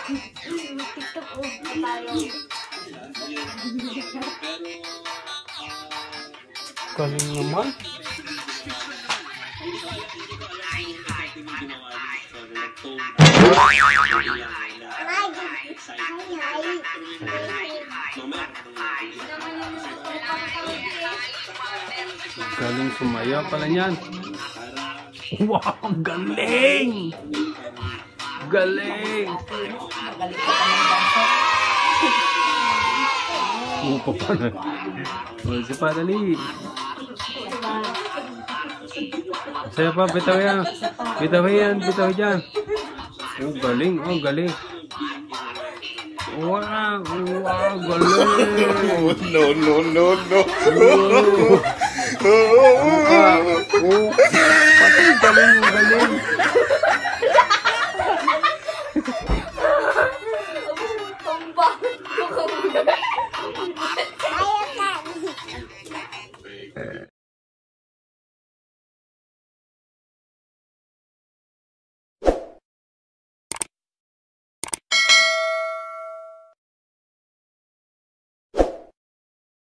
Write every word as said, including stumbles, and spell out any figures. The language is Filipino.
TikTok o tayo. Galing naman. Galing sumaya pala niyan. Wow, galing! Galing! Magaling ka pa ng banso. Upo pa na. O, si Padali. Saya pa, bitaw yan. Bitaw yan, bitaw yan. Oh, galing, oh, galing. Wow, wow, galing. No, no, no, no. Oh, patay, galing, galing. Tumbang.